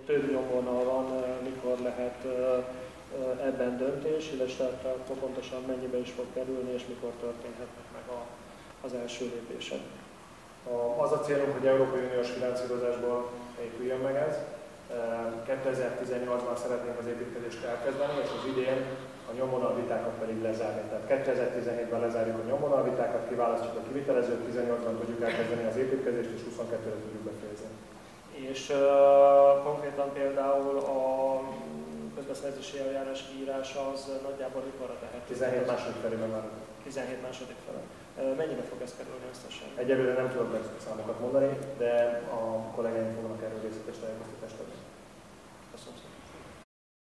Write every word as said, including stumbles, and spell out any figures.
több nyomvonal van, mikor lehet ebben döntés, illetve akkor pontosan mennyibe is fog kerülni, és mikor történhetnek meg a, az első lépések. Az a célunk, hogy Európai Uniós finanszírozásból épüljön meg ez. kétezer-tizennyolcban szeretnénk az építkezést elkezdeni, és az idén a nyomvonalvitákat pedig lezárni. Tehát kétezer-tizenhétben lezárjuk a nyomvonalvitákat, kiválasztjuk a kivitelezőt, tizennyolcban tudjuk elkezdeni az építkezést, és huszonkettőre tudjuk befejezni. És uh, konkrétan például a közbeszerzési eljárás kiírása az nagyjából mikorra tehet? tizenhét második felében már. tizenhét második fele. Mennyibe fog ez kerülni összesen? Egyelőre nem tudok számokat mondani, de a kollégáim fognak erről részletes tájékoztatást adni.